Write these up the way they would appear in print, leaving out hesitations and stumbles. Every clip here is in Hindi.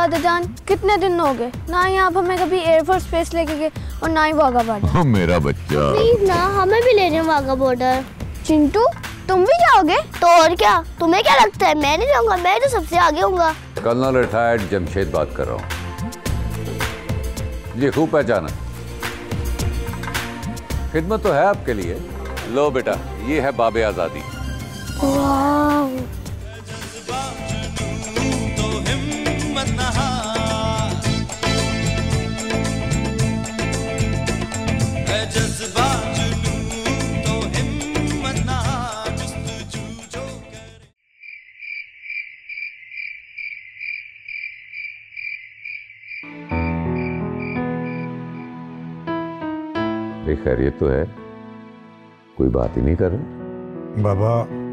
दादा जान, कितने दिन हो गए ना ही आप हमें कभी एयरफोर्स बेस लेके गए और ना ही वाघा बॉर्डर। मेरा बच्चा प्लीज ना, हमें भी ले जाओ वाघा बॉर्डर। चिंटू तुम भी जाओगे? तो और क्या, तुम्हें क्या लगता है मैं नहीं जाऊंगा? मैं तो सबसे आगे हूँगा। कर्नल रिटायर्ड जमशेद बात कर रहा हूँ। जी खूब पहचाना, खिदमत तो है आपके लिए। लो बेटा, ये है बाबे आजादी। खैरियत तो है? कोई बात ही नहीं कर रहा? बाबा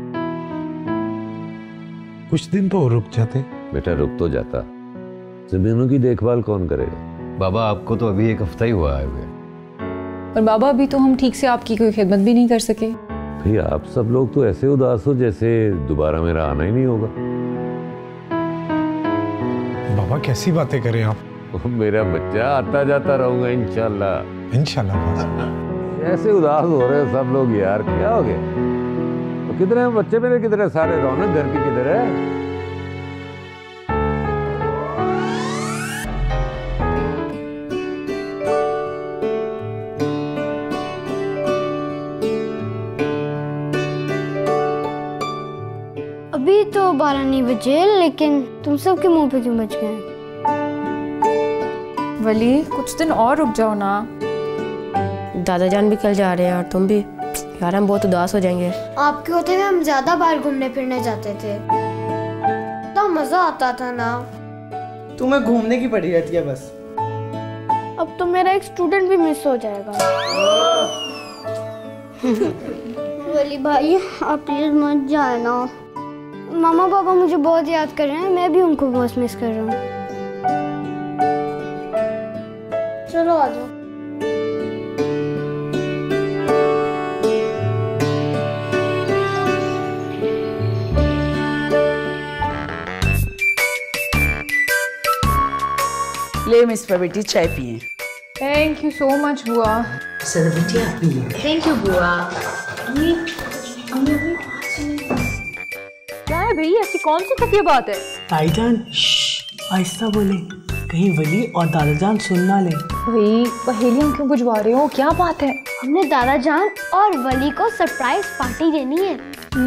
कुछ दिन तो रुक जाते। बेटा रुक तो जाता, जमीनों की देखभाल कौन करेगा? बाबा आपको तो अभी 1 हफ्ता ही हुआ है। और बाबा अभी तो हम ठीक से आपकी कोई खिदमत भी नहीं कर सके। भाई आप सब लोग तो ऐसे उदास हो जैसे दोबारा मेरा आना ही नहीं होगा। बाबा कैसी बातें करें आप? मेरा बच्चा, आता जाता रहूंगा इंशाल्लाह। इंशाल्लाह। ऐसे उदास हो रहे सब लोग यार, क्या हो गया? तो किधर है बच्चे मेरे, किधर है सारे? रौनक घर की किधर है? अभी तो 12 नहीं बजे, लेकिन तुम सबके मुंह पे क्यों बज गए? वली कुछ दिन और रुक जाओ ना। दादा जान भी कल जा रहे हैं और तुम भी। यार हम बहुत उदास हो जाएंगे। आपके होते हुए हम ज्यादा बाहर घूमने फिरने जाते थे, तो मजा आता था ना। तुम्हें घूमने की पड़ी रहती है बस। अब तो मेरा एक स्टूडेंट भी मिस हो जाएगा। वली भाई आप प्लीज मत जाना। मामा पापा मुझे बहुत याद कर रहे हैं, मैं भी उनको बहुत मिस कर रहा हूँ। चलो आ जाओ। ले मिस बेटी चाय पिए। थैंक यू सो मच बुआ। सर बेटी आप पिए। थैंक यू बुआ। क्या है भाई, ऐसी कौन सी खुफिया बात है? ताईजान आहिस्ता बोले, कहीं वली और दादाजान सुन ना ले। भाई पहेलियां क्यों बुझवा रहे हो, क्या बात है? हमने दादा जान और वली को सरप्राइज पार्टी देनी है।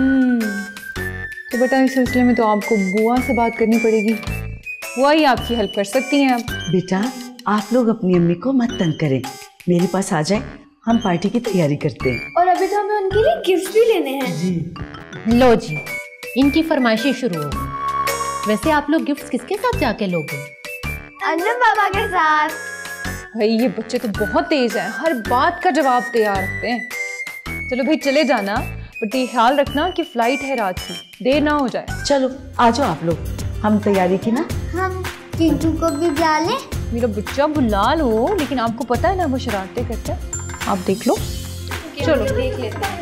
तो बेटा इस सिलसिले में तो आपको बुआ से बात करनी पड़ेगी। बुआ ही आपकी हेल्प कर सकती हैं। आप बेटा आप लोग अपनी अम्मी को मत तंग करें, मेरे पास आ जाए, हम पार्टी की तैयारी करते हैं। और अभी तो हमें उनके लिए गिफ्ट भी लेने हैं। जी लो जी, इनकी फरमाइशें शुरू हो गई। वैसे आप लोग गिफ्ट किसके साथ जाके लोगे? अंजुम बाबा के साथ। भाई ये बच्चे तो बहुत तेज हैं, हर बात का जवाब तैयार रखते हैं। चलो भाई चले जाना, बट ये ख्याल रखना कि फ्लाइट है रात की, देर ना हो जाए। चलो आ जाओ आप लोग, हम तैयारी की ना। हम चिंटू को भी बुला लें? मेरा बच्चा बुला लो, लेकिन आपको पता है ना वो शरारतें करता है, आप देख लो। चलो देख लेते हैं।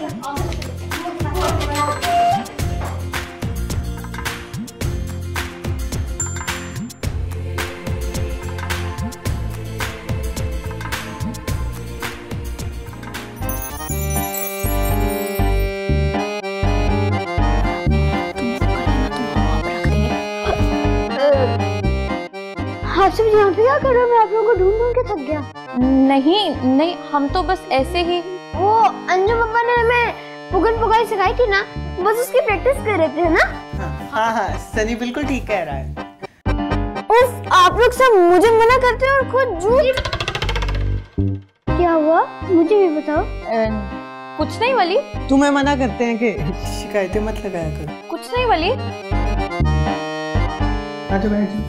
आप सब यहाँ पे क्या कर रहे हो? मैं आप लोगों को ढूंढ के थक गया। नहीं, हम तो बस ऐसे ही। वो अंजुम पापा ने हमें पुगन पुगाई सिखाई थी ना, बस उसकी प्रैक्टिस कर रहे थे ना। हाँ, सनी बिल्कुल ठीक कह रहा है। उफ, आप लोग सब मुझे मना करते हैं और खुद झूठ। क्या हुआ मुझे भी बताओ। कुछ नहीं वली। तुम्हें मना करते हैं कि शिकायतें मत लगाया करो। कुछ नहीं वली। आजो बैठ जाओ।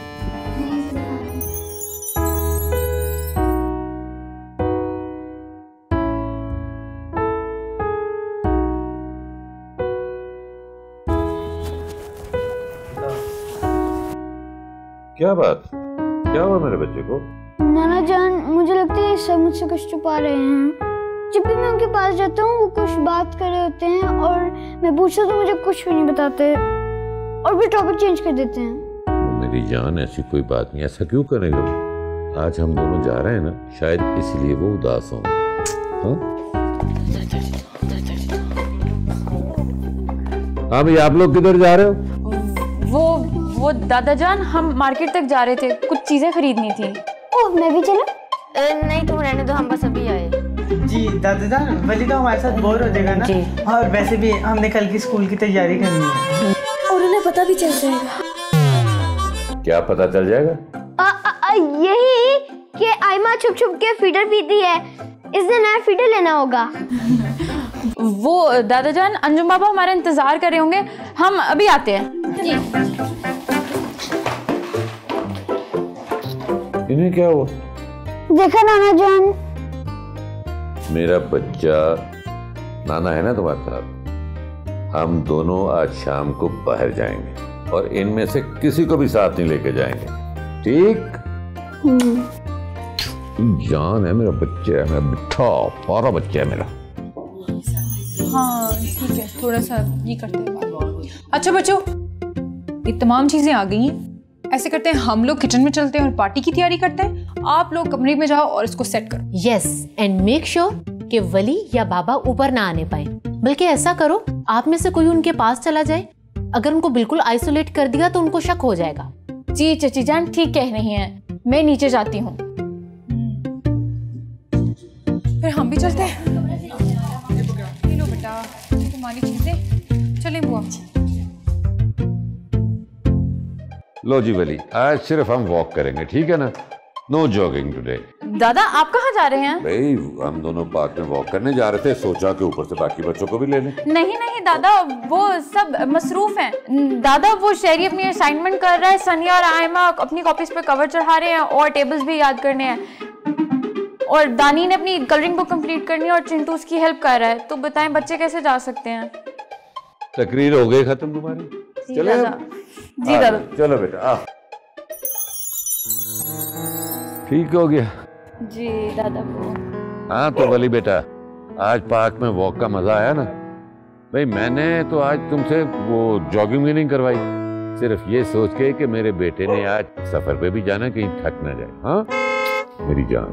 क्या बात, क्या हुआ मेरे बच्चे को? नाना जान, मुझे लगता है ये सब मुझसे कुछ छुपा रहे हैं। जब भी मैं उनके पास जाता हूँ वो कुछ बात कर रहे होते हैं और मैं पूछता तो मुझे कुछ भी नहीं बताते और फिर टॉपिक चेंज कर देते हैं। मेरी जान ऐसी कोई बात नहीं, ऐसा क्यों करेगा वो? आज हम दोनों जा रहे हैं ना, शायद इसलिए वो उदास होंगे। हाँ हाँ भाई, आप लोग किधर जा रहे हो? वो दादा जान, हम मार्केट तक जा रहे थे, कुछ चीजें खरीदनी थी। ओह, मैं भी चलूं? नहीं, तुम रहने दो, हम बस अभी आए। जी दादा जान, वली तो हमारे साथ बोर हो जाएगा ना। और वैसे भी हमने कल की स्कूल की तैयारी करनी है। और उन्हें पता भी चल जाएगा। क्या पता चल जाएगा? यही कि आयमा छुप छुप के फीडर पीती है, इसने नया फीडर लेना होगा। वो दादा जान, अंजुम बाबा हमारा इंतजार कर रहे होंगे, हम अभी आते हैं। इन्हें क्या हुआ? देखा नाना जान, मेरा बच्चा नाना है ना तुम्हारे साथ, हम दोनों आज शाम को बाहर जाएंगे और इनमें से किसी को भी साथ नहीं लेके जाएंगे, ठीक? जान है, मेरा बच्चा है, मेरा बिट्ठा पारा बच्चा है मेरा। हाँ ठीक है, थोड़ा सा ये करते हैं। अच्छा बच्चों, ये तमाम चीजें आ गई हैं, ऐसे करते हैं हम लोग किचन में चलते हैं और पार्टी की तैयारी करते हैं। आप लोग कमरे में जाओ और इसको सेट करो। यस, एंड मेक श्योर कि वली या बाबा ऊपर ना आने पाए। बल्कि ऐसा करो, आप में से कोई उनके पास चला जाए। अगर उनको बिल्कुल आइसोलेट कर दिया तो उनको शक हो जाएगा। जी चाची जान ठीक कह रही हैं, मैं नीचे जाती हूँ। फिर हम भी चलते हैं। लो बेटा, तुम्हारी चीजें, चलें बुआ। लो जी वली, आज सिर्फ हम वॉक करेंगे, ठीक है ना? No jogging today. दादा आप कहाँ जा रहे हैं? भाई हम दोनों पार्क में वॉक करने जा रहे थे, सोचा कि ऊपर से बाकी बच्चों को भी ले लें। नहीं नहीं दादा, वो सब मसरूफ हैं। दादा वो शहरी अपनी असाइनमेंट कर रहा है, सनिया और आयमा अपनी कॉपीज पे कवर चढ़ा रहे हैं और टेबल्स भी याद करने हैं, और दानी ने अपनी कलरिंग बुक कंप्लीट करनी है और चिंटू उसकी हेल्प कर रहा है। तो बताएं बच्चे कैसे जा सकते हैं? तकरीर हो गई खत्म तुम्हारी? चलो जी दादा। चलो बेटा आ, ठीक हो गया जी दादा। हाँ तो वली बेटा, आज पार्क में वॉक का मजा आया ना? भाई मैंने तो आज तुमसे वो जॉगिंग भी नहीं करवाई, सिर्फ ये सोच के कि मेरे बेटे ने आज सफर पे भी जाना, कहीं थक ना जाए। हाँ मेरी जान।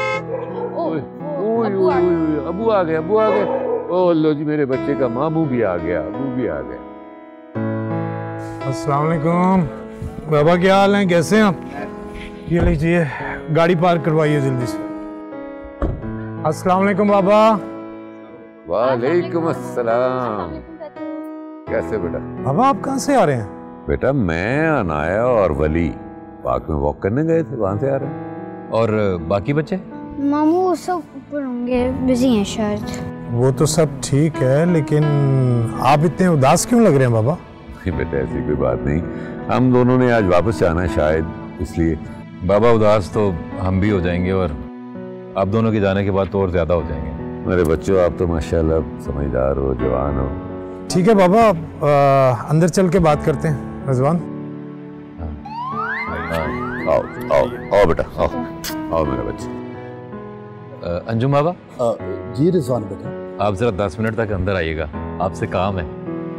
अबू आ गए, अबू आ गए। ओ लो जी, मेरे बच्चे का मामू भी आ गया, अबू भी आ गया। अस्सलाम वालेकुम बाबा, क्या हाल है, कैसे हैं आप? ये लीजिए, गाड़ी पार्क करवाइए जल्दी से। अस्सलाम वालेकुम बाबा। वालेकुम अस्सलाम। कैसे बेटा? बाबा आप कहाँ से आ रहे हैं? बेटा मैं, अनाया और वली पार्क में वॉक करने गए थे, वहां से आ रहे हैं। और बाकी बच्चे? मामू सब ऊपर होंगे, बिजी हैं शायद। वो तो सब ठीक है, लेकिन आप इतने उदास क्यों लग रहे हैं बाबा? बेटा ऐसी कोई बात नहीं, हम दोनों ने आज वापस जाना है शायद, इसलिए। बाबा उदास तो हम भी हो जाएंगे, और आप दोनों के जाने के बाद तो और ज्यादा हो जाएंगे। मेरे बच्चों, आप तो माशाल्लाह समझदार हो, जवान हो। ठीक है बाबा, अंदर चल के बात करते हैं। रजवान आओ आओ आओ बेटा, आओ आओ मेरे बच्चे। अंजुम बाबा। जी रिजवान बेटा। आप जरा 10 मिनट तक अंदर आइएगा, आपसे काम है।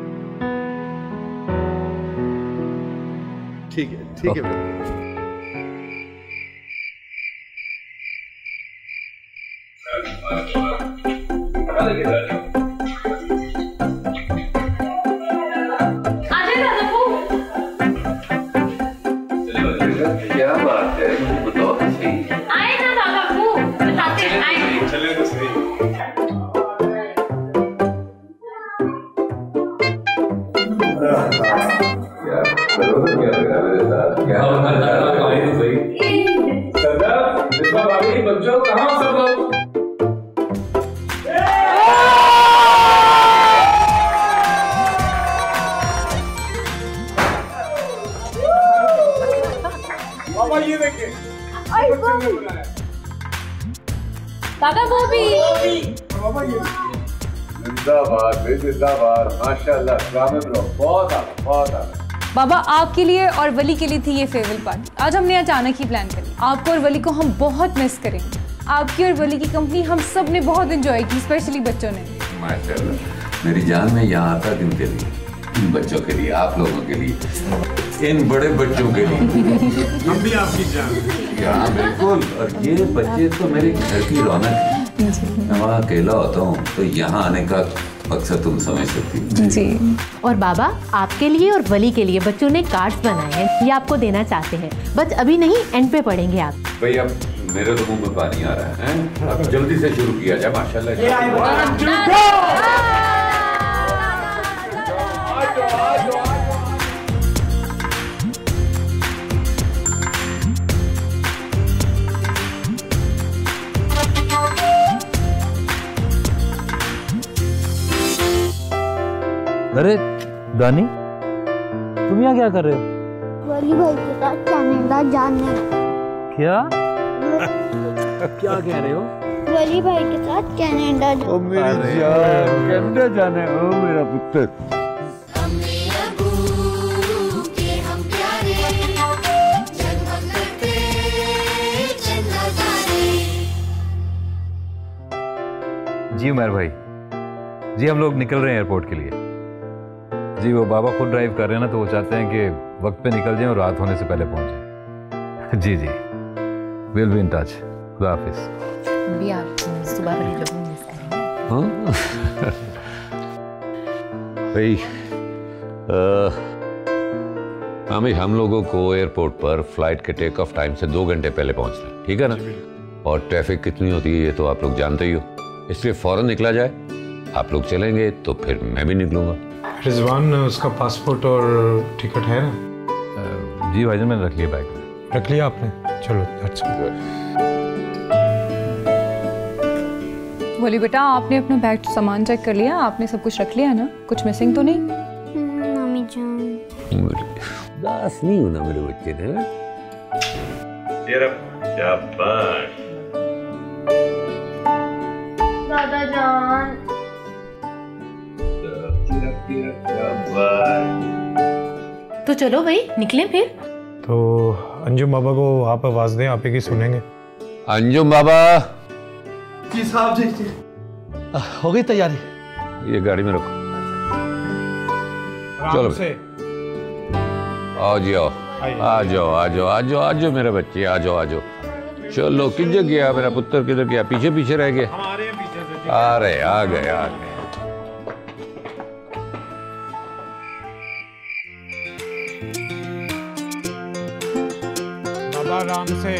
ठीक है बेटा। क्या बात है, मुझे बताओ तो सही। आए ना दादा वो बताते हैं, आए। चले तो सही। बच्चों कहाँ सब लोग? बाबा ये देखिए, दादा वो भी। बाबा ये जिंदाबाद भाई, जिंदाबाद, माशाल्लाह, कामिल रहो, बहुत आगे, बहुत आगे। बाबा आपके लिए और वली के लिए थी ये फेयरवेल पार्टी। आज हमने अचानक ही प्लान करी। आपको और वली को हम बहुत मिस करेंगे। आपकी और वली की कंपनी हम सब ने बहुत एंजॉय की, स्पेशली बच्चों ने। माशाल्लाह मेरी जान, में यहाँ आता किनके लिए? इन बच्चों के लिए, आप लोगों के लिए। इन बड़े बच्चों के लिए। हम भी आपकी जान। हाँ बिल्कुल, और ये बच्चे तो मेरे घर की रौनक है। मैं वहाँ अकेला होता हूँ तो यहाँ आने का अक्सर तुम समझ सकती हो। जी। और बाबा, आपके लिए और वली के लिए बच्चों ने कार्ड्स बनाए हैं, ये आपको देना चाहते हैं। बस अभी नहीं, एंड पे पढ़ेंगे आप। भाई अब मेरे तो मुंह में पानी आ रहा है, अब जल्दी से शुरू किया जाए। माशाल्लाह। अरे दानी, तुम यहाँ क्या कर रहे हो? वली भाई के साथ कनाडा जाने। क्या क्या कह रहे हो? वली भाई के साथ कनाडा जाने। ओ मेरी जान, कनाडा जाने। ओ मेरा पुत्र। जी उमर भाई, जी हम लोग निकल रहे हैं एयरपोर्ट के लिए। जी वो बाबा खुद ड्राइव कर रहे हैं ना, तो वो चाहते हैं कि वक्त पे निकल जाएं और रात होने से पहले पहुंच जाएं। जी जी, विल बी इन टच। खुदा हाफिज। भी आप सुबह वाली जॉगिंग मिस करेंगे। भाई भाई हम लोगों को एयरपोर्ट पर फ्लाइट के टेक ऑफ टाइम से 2 घंटे पहले पहुंचना है, ठीक है ना? और ट्रैफिक कितनी होती है ये तो आप लोग जानते ही हो, इसलिए फौरन निकला जाए। आप लोग चलेंगे तो फिर मैं भी निकलूंगा। रिजवान, उसका पासपोर्ट और टिकट है ना? जी भाईजान, मैंने रख लिया बैग में। रख लिया आपने? चलो अच्छा। बोली बेटा, आपने अपना बैग सामान चेक कर लिया? आपने सब कुछ रख लिया ना? कुछ मिसिंग तो नहीं? मम्मी जान, दास नहीं होना मेरे बच्चे ने। शाबाश दादा जान। तो चलो भाई, निकलें फिर। तो अंजुम बाबा को आप आवाज दें, आप ही की सुनेंगे। अंजुम बाबा। जी साहब जी। हो गई तैयारी? ये गाड़ी में रखो। चलो से आओ जी, आओ, आ जाओ आ जाओ आ जाओ आ जाओ मेरे बच्चे, आ जाओ आ जाओ। चलो, किधर गया मेरा पुत्र? किधर गया? पीछे पीछे रह गया। आ रहे, आ गए आ गए। बाबा आराम से।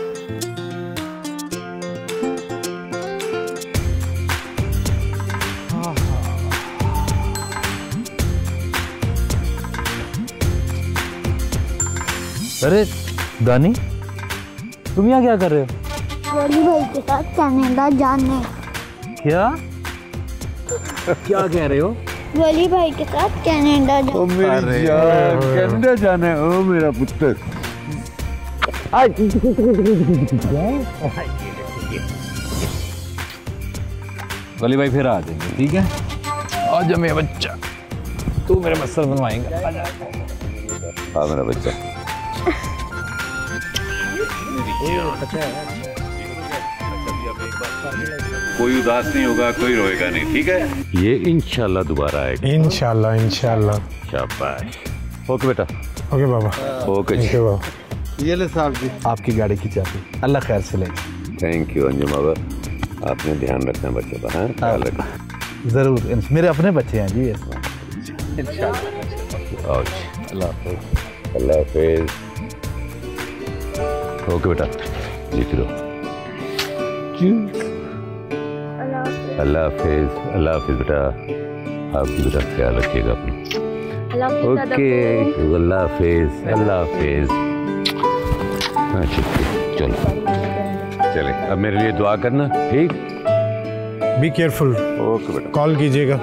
अरे दानी, तुम यहाँ क्या कर रहे हो? वली भाई के साथ कनाडा जाने। क्या क्या कह रहे हो? वली भाई के साथ कनाडा जाने। ओ मेरी जान, कनाडा जाना है। ओ मेरा पुत्र। वली भाई फिर आ जाएंगे, ठीक है? आ जा मेरा बच्चा, तू मेरे मसल बनवाएंगा। हाँ मेरा बच्चा। कोई उदास नहीं होगा, कोई रोएगा नहीं, ठीक है? ये इंशाल्लाह दोबारा आएगा। इंशाल्लाह इंशाल्लाह। शाबाश। ओके बेटा। ओके बाबा। ओके जी। बाबा। ये ले साहब जी, आपकी गाड़ी की चाबी। अल्लाह खैर से ले। थैंक यू अंजुम बाबा, आपने ध्यान रखना बच्चों का। हाँ, ख्याल रखना जरूर, मेरे अपने बच्चे हैं जी। आओ जी। अल्लाह हाफिज। अल्लाह हाफिज। ओके बेटा, जीत लो। अल्लाह हाफिज। अल्लाह हाफिज बेटा। आप भी बेटा ख्याल रखिएगा अपना। ओके, अल्लाह हाफिज। अल्लाह हाफिज। अच्छा चलो, चले अब मेरे लिए दुआ करना, ठीक? Be careful. ओके बेटा। कॉल कीजिएगा।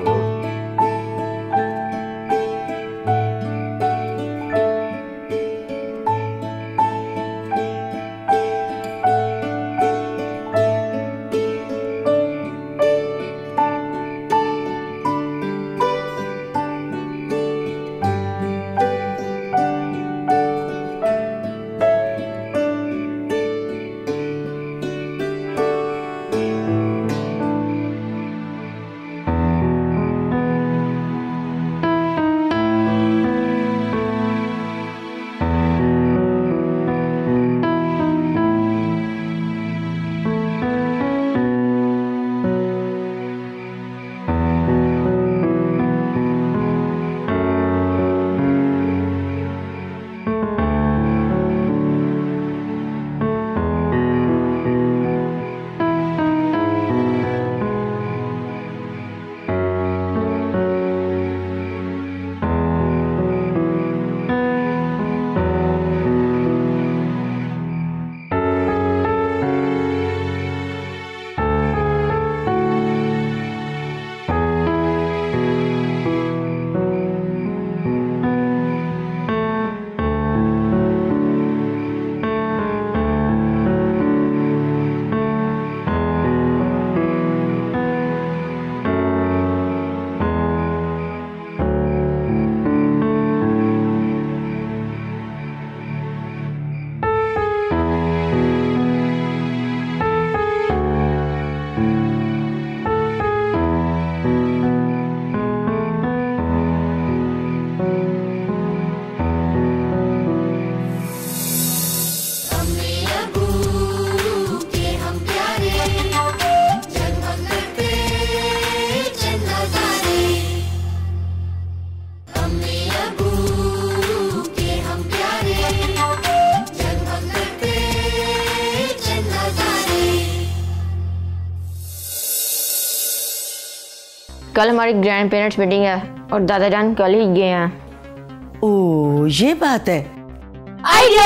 कल हमारी ग्रैंड पेरेंट्स मीटिंग है और दादा जान कल ही गए हैं। ओ ये बात है। आइडिया।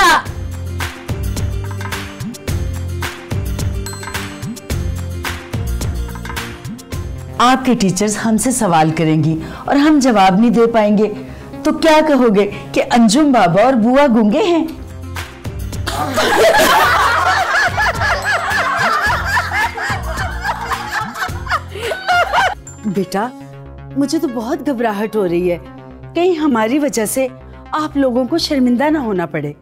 आपके टीचर्स हमसे सवाल करेंगी और हम जवाब नहीं दे पाएंगे तो क्या कहोगे कि अंजुम बाबा और बुआ गूंगे हैं? बेटा मुझे तो बहुत घबराहट हो रही है, कहीं हमारी वजह से आप लोगों को शर्मिंदा ना होना पड़े।